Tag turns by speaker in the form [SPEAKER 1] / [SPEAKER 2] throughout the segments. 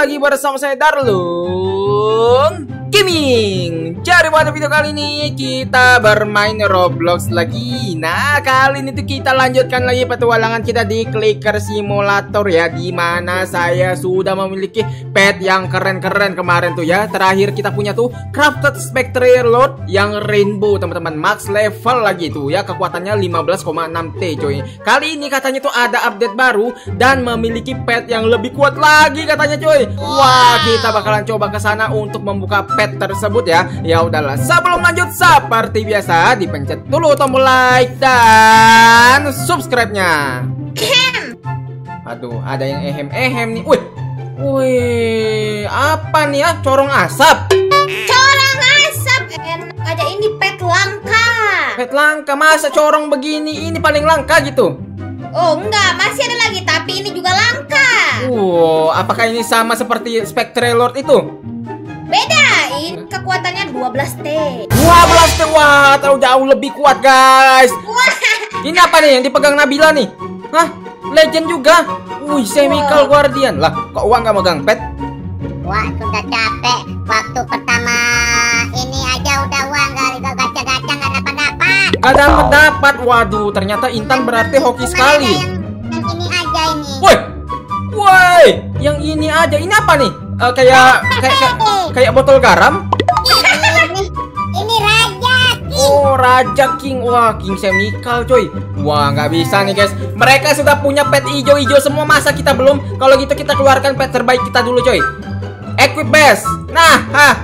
[SPEAKER 1] lagi bersama saya Darlung Gaming. Jadi pada video kali ini kita bermain Roblox lagi. Nah, kali ini tuh kita lanjutkan lagi petualangan kita di Clicker Simulator ya, dimana saya sudah memiliki pet yang keren-keren kemarin tuh ya. Terakhir kita punya tuh Crafted Spectre Lord yang rainbow teman-teman, max level lagi tuh ya, kekuatannya 15,6 T coy. Kali ini katanya tuh ada update baru dan memiliki pet yang lebih kuat lagi katanya coy. Wah, kita bakalan coba ke sana untuk membuka pet tersebut ya. Ya udahlah, sebelum lanjut seperti biasa dipencet dulu tombol like dan subscribe-nya. Aduh, ada yang ehem nih. Wih, apa nih ya? Corong asap.
[SPEAKER 2] Corong asap. Enak aja, ini pet langka.
[SPEAKER 1] Pet langka, masa corong begini ini paling langka gitu?
[SPEAKER 2] Oh enggak, masih ada lagi, tapi ini juga langka.
[SPEAKER 1] Apakah ini sama seperti Spectre Lord itu?
[SPEAKER 2] Beda, ini kekuatannya 12T.
[SPEAKER 1] 12T, wah, jauh lebih kuat guys.
[SPEAKER 2] Wah.
[SPEAKER 1] Ini apa nih yang dipegang Nabila nih? Hah? Legend juga? Wih, Chemical Guardian. Lah, kok uang gak megang pet?
[SPEAKER 3] Wah, sudah capek. Waktu pertama ini aja udah uang gacha-gacha nggak dapat-dapat.
[SPEAKER 1] Gak dapat. Waduh, ternyata Intan berarti hoki sekali.
[SPEAKER 3] Yang ini aja ini.
[SPEAKER 1] Woi, yang ini aja. Ini apa nih? Kayak botol garam.
[SPEAKER 3] Ini Raja King.
[SPEAKER 1] Oh, Raja King. Wah, King Chemical coy. Wah, nggak bisa nih guys. Mereka sudah punya pet hijau-hijau semua, masa kita belum? Kalau gitu kita keluarkan pet terbaik kita dulu coy. Equip best. Nah,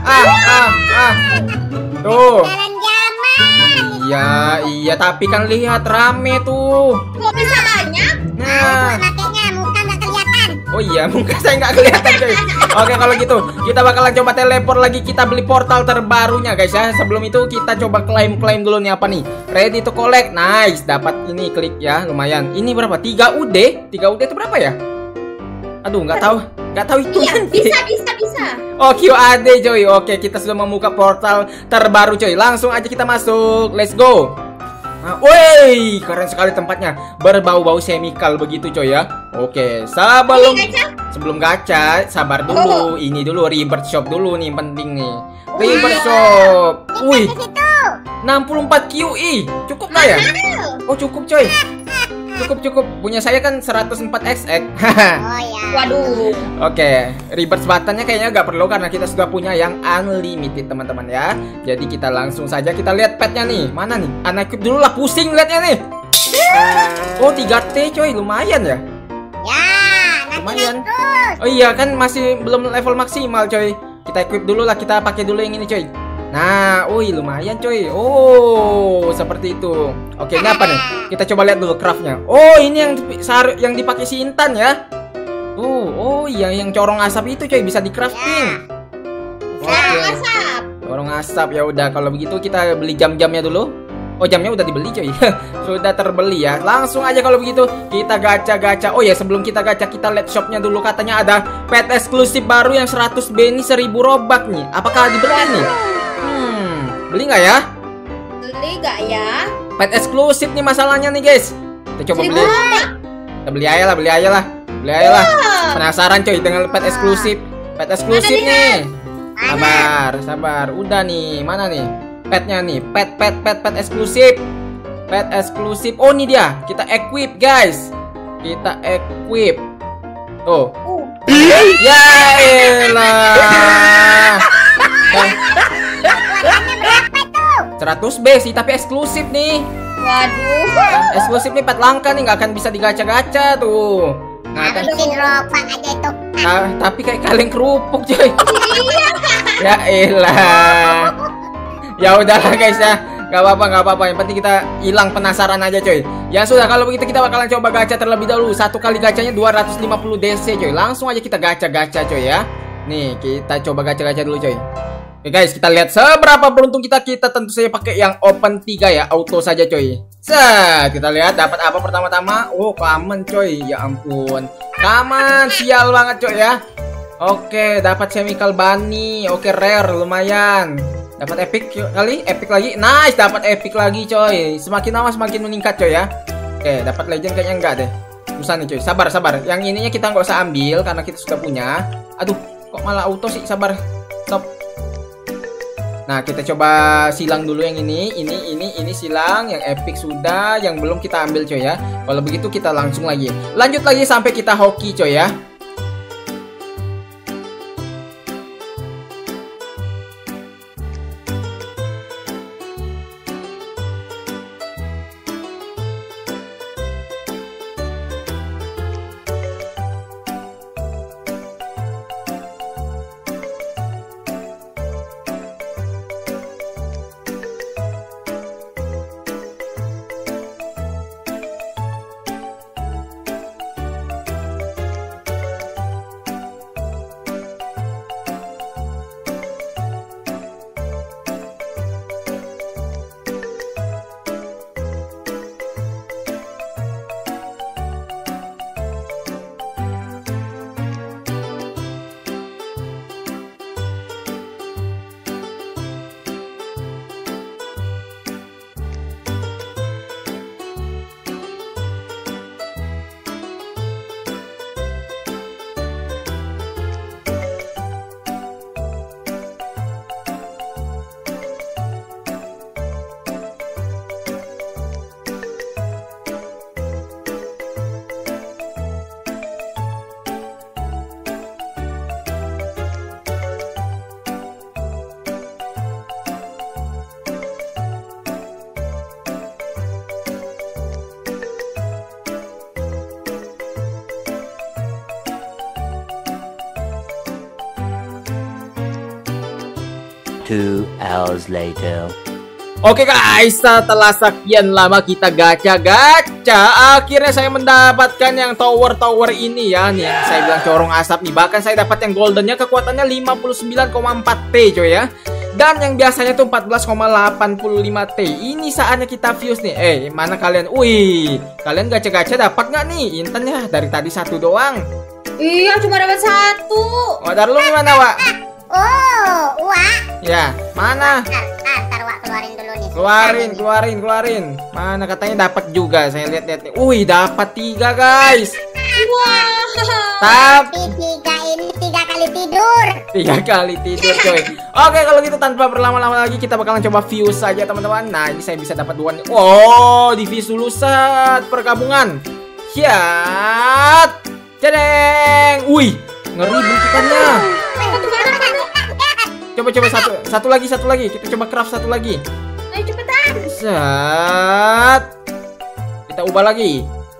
[SPEAKER 1] tuh.
[SPEAKER 3] Jalan zaman.
[SPEAKER 1] Iya, tapi kan lihat rame tuh.
[SPEAKER 2] Kok bisa banyak?
[SPEAKER 1] Nah.
[SPEAKER 3] Makanya muka nggak kelihatan.
[SPEAKER 1] Oh iya, muka saya nggak kelihatan coy. Oke, kalau gitu kita bakalan coba teleport lagi. Kita beli portal terbarunya guys ya. Sebelum itu kita coba klaim dulu nih apa nih. Ready to collect. Nice, dapat ini, klik ya, lumayan. Ini berapa? 3 UD. 3 UD itu berapa ya? Aduh, nggak tahu itu.
[SPEAKER 2] Iya, bisa.
[SPEAKER 1] Oh, QAD coy. Oke, kita sudah membuka portal terbaru coy. Langsung aja kita masuk. Let's go. Nah, woi, keren sekali tempatnya. Berbau-bau chemical begitu coy ya. Oke, sebelum gacha, sabar dulu. Ini dulu Rebirth Shop dulu nih, penting nih. Rebirth Shop. Wih, 64 QI. Cukup nggak ya? Oh, cukup coy. Cukup. Punya saya kan 104 XX.
[SPEAKER 3] Oh ya.
[SPEAKER 2] Waduh.
[SPEAKER 1] Oke, Rebirth buttonnya kayaknya nggak perlu karena kita sudah punya yang unlimited teman-teman ya. Jadi kita langsung saja kita lihat petnya nih. Mana nih? Unequip dulu lah, pusing liatnya nih. Oh, 3T coy, lumayan ya.
[SPEAKER 3] Ya,
[SPEAKER 1] Lumayan.
[SPEAKER 3] terus.
[SPEAKER 1] Oh iya, kan masih belum level maksimal coy. Kita equip dulu lah, kita pakai dulu yang ini coy. Nah, lumayan coy. Oh, seperti itu. Oke, ini apa nih? Kita coba lihat dulu craftnya. Oh, ini yang dipakai si Intan ya. Oh iya, yang corong asap itu coy, bisa di crafting.
[SPEAKER 2] Corong asap.
[SPEAKER 1] Corong asap, ya udah kalau begitu kita beli jam-jamnya dulu. Oh, jamnya udah dibeli coy. Sudah terbeli ya. Langsung aja kalau begitu kita gacha-gacha. Oh ya, sebelum kita gacha kita lihat shopnya dulu. Katanya ada pet eksklusif baru yang 100 BNI 1000 robak nih. Apakah dibeli nih? Beli nggak ya?
[SPEAKER 2] Beli nggak ya?
[SPEAKER 1] Pet eksklusif nih masalahnya nih guys. Kita coba beli. Kita beli aja lah. Penasaran coy dengan pet eksklusif. Pet eksklusif nih. Sabar. Udah nih, mana nih? Petnya nih. Pet eksklusif. Pet eksklusif. Oh, ini dia. Kita equip guys. Kita equip. Tuh. Ya elah. 100 B sih, tapi eksklusif nih.
[SPEAKER 2] Waduh.
[SPEAKER 1] Eksklusif nih, pet langka nih, nggak akan bisa digacha-gacha tuh. Nah,
[SPEAKER 3] Robak aja itu.
[SPEAKER 1] tapi kayak kaleng kerupuk coy. Ya elah. Ya udahlah guys ya. Gak apa-apa. Yang penting kita hilang penasaran aja coy. Ya sudah, kalau begitu kita bakalan coba gacha terlebih dahulu. Satu kali gacanya 250 DC coy. Langsung aja kita gacha-gacha coy ya. Nih, kita coba gacha-gacha dulu coy. Oke guys, kita lihat seberapa beruntung kita tentu saja pakai yang open 3 ya, auto saja coy. Kita lihat dapat apa pertama-tama. Oh, common coy. Ya ampun. Common, sial banget coy ya. Oke, dapat chemical bunny. Oke, rare lumayan. Dapat epic kali, epic lagi. Nice, dapat epic lagi coy. Semakin lama semakin meningkat coy ya. Oke, dapat legend kayaknya enggak deh. Susah nih coy. Sabar. Yang ininya kita nggak usah ambil karena kita sudah punya. Aduh, Kok malah auto sih? Sabar. Stop. Nah, kita coba silang dulu yang ini silang, yang epic sudah, yang belum kita ambil coy ya. Kalau begitu kita langsung lagi. Lanjut lagi sampai kita hoki coy ya.
[SPEAKER 4] Two hours later.
[SPEAKER 1] Oke guys, setelah sekian lama kita gacha-gacha, akhirnya saya mendapatkan yang tower ini ya. Nih yang saya bilang corong asap nih. Bahkan saya dapat yang goldennya, kekuatannya 59,4 T coy ya. Dan yang biasanya tuh 14,85 T. Ini saatnya kita fuse nih. Mana kalian? Wih, kalian gacha-gacha dapat nggak nih intannya? Dari tadi satu doang.
[SPEAKER 2] Iya, cuma dapat satu.
[SPEAKER 1] Wadar lu gimana, Wak?
[SPEAKER 3] Oh, Wak.
[SPEAKER 1] Ya, mana?
[SPEAKER 3] Ntar Wak keluarin dulu nih.
[SPEAKER 1] Keluarin. Mana katanya dapat juga. Saya lihat-lihat nih. Wih, dapat 3 guys.
[SPEAKER 2] Wah.
[SPEAKER 3] Tapi 3 ini 3 kali tidur.
[SPEAKER 1] 3 kali tidur coy. Oke, kalau gitu tanpa berlama-lama lagi kita bakalan coba fuse saja teman-teman. Nah, ini saya bisa dapat 2 nih. Oh, di fuse dulu saat pergabungan. Siap. Cedeng. Wih, ngeri bentukannya. Coba satu lagi. Kita coba craft satu lagi.
[SPEAKER 2] Ayo cepetan.
[SPEAKER 1] Set. Kita ubah lagi.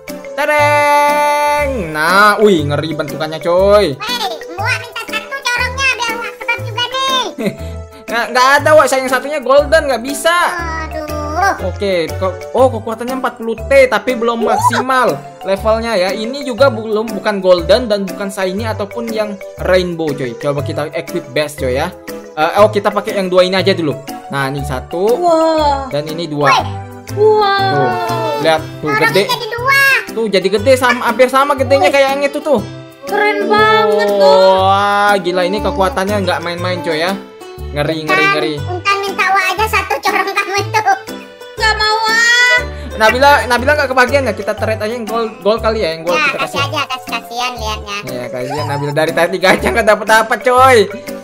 [SPEAKER 1] Tadeng. Nah, wih, ngeri bentukannya coy.
[SPEAKER 3] Wak minta satu corongnya biar Wak tetap juga nih.
[SPEAKER 1] Nggak ada Wak, saya yang satunya golden nggak bisa.
[SPEAKER 3] Aduh.
[SPEAKER 1] Oke, kekuatannya 40 T tapi belum maksimal levelnya ya. Ini juga bukan golden dan bukan shiny ataupun yang rainbow coy. Coba kita equip best coy ya. Kita pakai yang 2 ini aja dulu. Nah, ini 1.
[SPEAKER 2] Wah.
[SPEAKER 1] Dan ini 2.
[SPEAKER 2] Wow.
[SPEAKER 1] Tuh, lihat tuh gede.
[SPEAKER 3] Jadi 2.
[SPEAKER 1] Tuh jadi gede hampir sama gedenya kayak yang itu tuh.
[SPEAKER 2] Keren banget tuh.
[SPEAKER 1] Wah, gila ini kekuatannya nggak main-main coy ya. Ngeri.
[SPEAKER 3] Untan minta Wak aja satu corong kamu itu.
[SPEAKER 2] Gak mau ah.
[SPEAKER 1] Nabila nggak kebagian ya, kita trade aja yang gold kali ya, yang gold kita
[SPEAKER 3] kasih
[SPEAKER 1] kasih.
[SPEAKER 3] aja, kasihan liatnya.
[SPEAKER 1] Ya kasihan Nabila dari tadi gacha nggak dapet apa coy.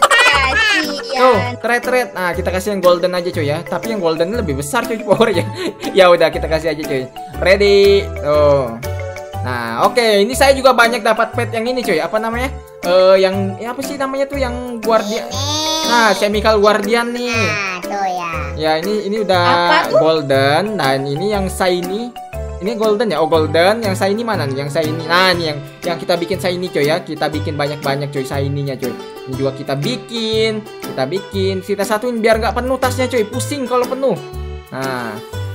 [SPEAKER 1] Tuh, trade. Nah, kita kasih yang golden aja coy ya. Tapi yang golden lebih besar coy powernya. Ya udah kita kasih aja coy. Ready. Tuh. Nah, oke, ini saya juga banyak dapat pet yang ini coy. Apa namanya? Apa sih namanya tuh yang guardian. Nah, chemical guardian nih.
[SPEAKER 3] Nah, tuh ya.
[SPEAKER 1] Ya, ini udah golden dan ini yang shiny. Ini golden ya? Oh, golden. Yang shiny mana nih? Yang shiny. Nah, ini yang kita bikin shiny coy ya. Kita bikin banyak-banyak coy shiny-nya coy. Ini juga kita bikin. Kita satuin biar nggak penuh tasnya coy. Pusing kalau penuh. Nah,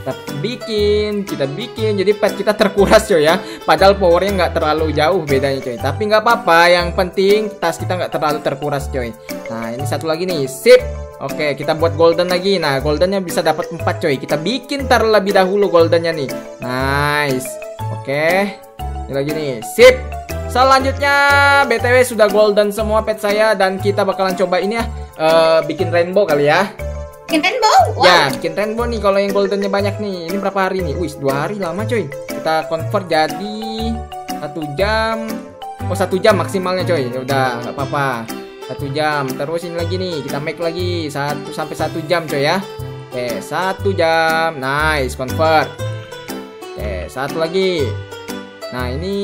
[SPEAKER 1] kita bikin. Jadi pet kita terkuras coy ya. Padahal powernya nggak terlalu jauh bedanya coy. Tapi nggak apa-apa. Yang penting tas kita nggak terlalu terkuras coy. Nah, ini satu lagi nih. Sip. Oke, kita buat golden lagi. Nah, goldennya bisa dapat 4 coy. Kita bikin terlebih dahulu goldennya nih. Nice. Oke. Ini lagi nih. Sip. Selanjutnya BTW sudah golden semua pet saya. Dan kita bakalan coba ini ya, bikin rainbow kali ya.
[SPEAKER 2] Bikin rainbow? Wow.
[SPEAKER 1] Ya, bikin rainbow nih kalau yang goldennya banyak nih. Ini berapa hari nih? Wih, 2 hari lama coy. Kita convert jadi 1 jam. Oh, 1 jam maksimalnya coy. Ya udah, nggak apa-apa. 1 jam. Terus ini lagi nih, kita make lagi 1 sampai 1 jam coy ya. Oke, 1 jam. Nice, convert. Oke, 1 lagi. Nah, ini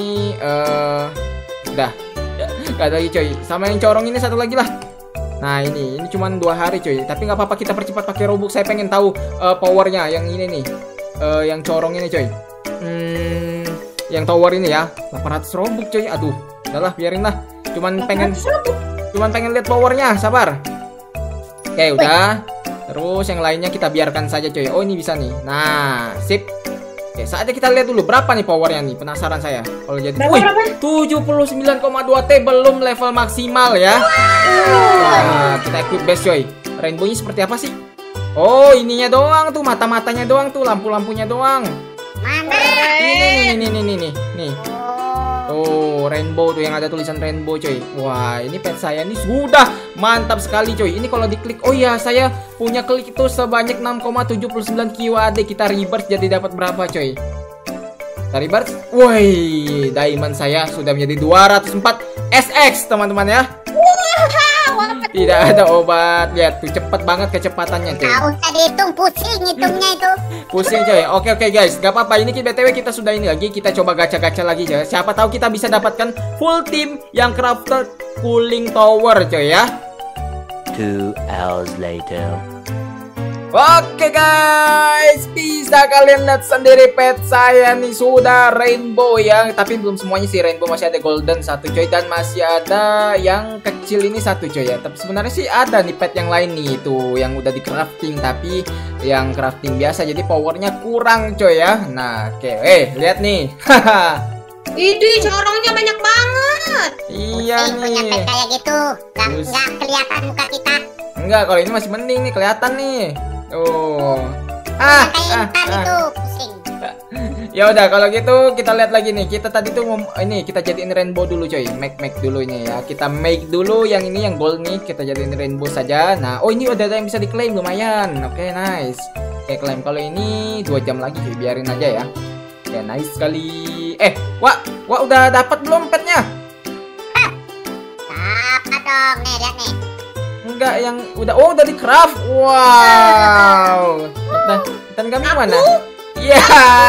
[SPEAKER 1] udah. Gak ada lagi coy. Sama yang corong ini 1 lagi lah. Nah, ini cuma 2 hari coy. Tapi nggak apa-apa, kita percepat pakai Robux. Saya pengen tahu powernya yang ini nih. Yang corong ini coy. Yang tower ini ya. 800 Robux coy. Aduh, udahlah biarin lah. Cuman pengen lihat powernya, sabar. Oke, udah. Terus yang lainnya kita biarkan saja coy. Oh, ini bisa nih. Nah, sip. Oke, saatnya kita lihat dulu berapa nih powernya nih. Penasaran saya. Kalau jadi wih, 79,2 T belum level maksimal ya. Nah, kita equip base coy. Rainbow-nya seperti apa sih? Oh, ininya doang tuh, mata-matanya doang tuh, lampu-lampunya doang.
[SPEAKER 3] Mana?
[SPEAKER 1] Nih. Oh, rainbow tuh yang ada tulisan rainbow coy. Wah, ini pet saya ini sudah mantap sekali coy. Ini kalau diklik, oh ya, saya punya klik itu sebanyak 6,79 QAD. Kita reverse jadi dapat berapa coy? Kita reverse. Woi, diamond saya sudah menjadi 204 SX teman-teman ya. Tidak ada obat. Lihat tuh, cepet banget kecepatannya coy.
[SPEAKER 3] Gak usah dihitung, pusing hitungnya itu.
[SPEAKER 1] Pusing coy. Oke guys, gak apa-apa. Ini BTW kita sudah ini lagi. Kita coba gacha-gacha lagi coy. Siapa tahu kita bisa dapatkan full team yang crafted cooling tower coy ya.
[SPEAKER 4] 2 hours later.
[SPEAKER 1] Oke guys, bisa kalian lihat sendiri pet saya nih sudah rainbow ya. Tapi belum semuanya sih rainbow, masih ada golden 1 coy. Dan masih ada yang kecil ini 1 coy ya. Tapi sebenarnya sih ada nih pet yang lain nih, itu yang udah di crafting. Tapi yang crafting biasa, jadi powernya kurang coy ya. Nah oke, lihat nih.
[SPEAKER 2] Ini corongnya banyak banget.
[SPEAKER 1] Iya
[SPEAKER 3] Punya
[SPEAKER 1] nih.
[SPEAKER 3] pet kayak gitu, nggak kelihatan muka kita.
[SPEAKER 1] Enggak, kalau ini masih mending nih, kelihatan nih. Oh.
[SPEAKER 3] Kayak intan itu, pusing.
[SPEAKER 1] Ya udah kalau gitu kita lihat lagi nih. Kita tadi tuh ini kita jadiin rainbow dulu coy. Make dulu ini ya. Kita make dulu yang ini yang gold nih. Kita jadiin rainbow saja. Nah, oh ini udah ada yang bisa diklaim lumayan. Oke, nice. Oke, klaim kalau ini 2 jam lagi coy. Biarin aja ya. Oke, nice sekali. Wah udah dapat belum petnya?
[SPEAKER 3] Apa dong, nih lihat nih.
[SPEAKER 1] Enggak, yang udah di craft. Wow. Dan kami mana? Iya.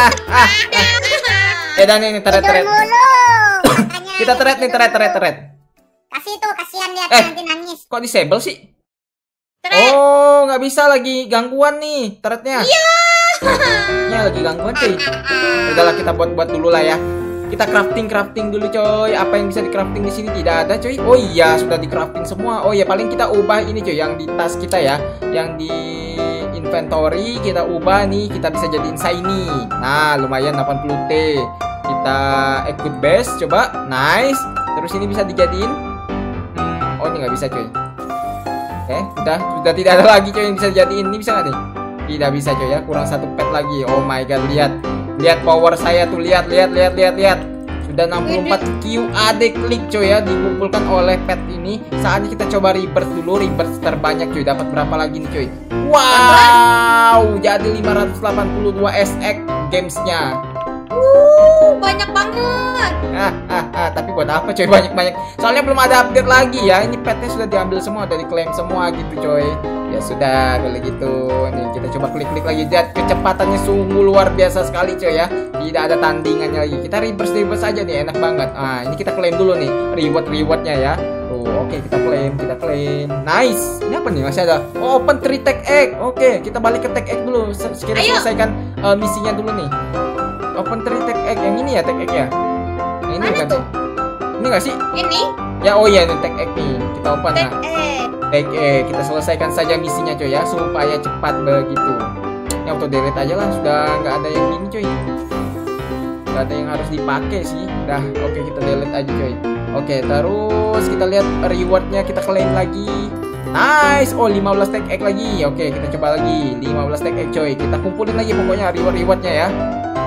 [SPEAKER 1] Dan ini teret.
[SPEAKER 3] Mulu.
[SPEAKER 1] Kita teret nih, teret.
[SPEAKER 3] Kasih tuh, kasihan lihat nanti nangis.
[SPEAKER 1] Kok disable sih?
[SPEAKER 2] Teret.
[SPEAKER 1] Oh, nggak bisa lagi gangguan nih teretnya. Iya. Ya lagi gangguan cuy. Udahlah kita buat dulu lah ya. Kita crafting dulu coy. Apa yang bisa di crafting di sini tidak ada coy. Oh iya, sudah di crafting semua. Oh iya, paling kita ubah ini coy yang di tas kita ya. Yang di inventory kita ubah nih, kita bisa jadiin shiny. Nah, lumayan 80 T. Kita equip base coba. Nice. Terus ini bisa dijadiin. Oh, ini nggak bisa coy. Oke, sudah tidak ada lagi coy yang bisa dijadiin. Ini bisa nggak nih? Tidak bisa coy ya, kurang 1 pet lagi. Oh my god, lihat power saya tuh, lihat. Sudah 64 QAD klik coy ya, dikumpulkan oleh pet ini. Saatnya kita coba reverse dulu, reverse terbanyak coy. Dapat berapa lagi nih coy? Wow, jadi 582 SX gamesnya.
[SPEAKER 2] Banyak banget.
[SPEAKER 1] Tapi buat apa coy banyak-banyak? Soalnya belum ada update lagi ya. Ini petnya sudah diambil semua, udah diklaim semua gitu coy. Ya sudah kalau gitu. Nih kita coba klik lagi. Lihat kecepatannya sungguh luar biasa sekali coy ya. Tidak ada tandingannya lagi. Kita reverse aja nih, enak banget. Ini kita klaim dulu nih rewardnya ya. Tuh, oke, kita klaim. Nice. Ini apa nih? Masih ada. Oh, open 3 tag egg. Oke, kita balik ke tag egg dulu. Sekiranya selesaikan misinya dulu nih. Open 3 tag egg yang ini ya, tag egg ya. Ini
[SPEAKER 2] mana tuh?
[SPEAKER 1] Ini nggak sih?
[SPEAKER 2] Ini?
[SPEAKER 1] Ya, oh iya, ini tag egg nih. Kita open
[SPEAKER 2] Tag
[SPEAKER 1] nah.
[SPEAKER 2] egg.
[SPEAKER 1] Tag egg, kita selesaikan saja misinya coy ya, supaya cepat begitu. Ya auto delete aja lah, sudah nggak ada yang ini coy. Nggak ada yang harus dipakai sih. Dah, oke, kita delete aja coy. Oke, terus kita lihat rewardnya, kita claim lagi. Nice. Oh, 15 tag egg lagi. Oke, kita coba lagi 15 tag egg coy. Kita kumpulin lagi pokoknya rewardnya ya.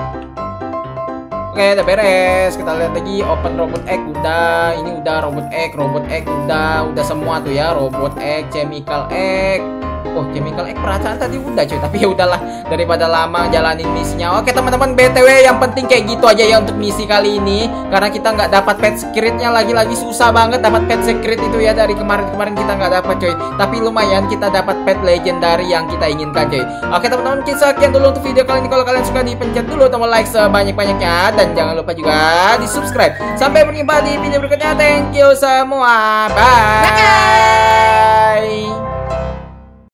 [SPEAKER 1] Oke, udah beres. Kita lihat lagi open robot egg udah. Ini udah robot egg udah semua tuh ya. Robot egg, chemical egg, Oh, chemical egg perasaan tadi udah coy, tapi ya udahlah daripada lama jalanin misinya. Oke teman-teman, BTW yang penting kayak gitu aja ya untuk misi kali ini, karena kita nggak dapat pet secretnya, lagi-lagi susah banget dapat pet secret itu ya. Dari kemarin kita nggak dapat coy, tapi lumayan kita dapat pet legendary yang kita inginkan coy. Oke teman-teman, sekian dulu untuk video kali ini. Kalau kalian suka dipencet dulu tombol like sebanyak-banyaknya, dan jangan lupa juga di subscribe. Sampai berjumpa di video berikutnya. Thank you semua, bye.